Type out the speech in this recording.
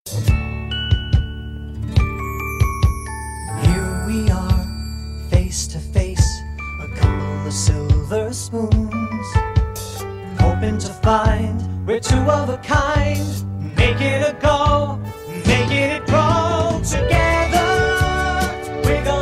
Here we are, face to face, a couple of silver spoons, hoping to find we're two of a kind, making it go, making it grow together. We're gonna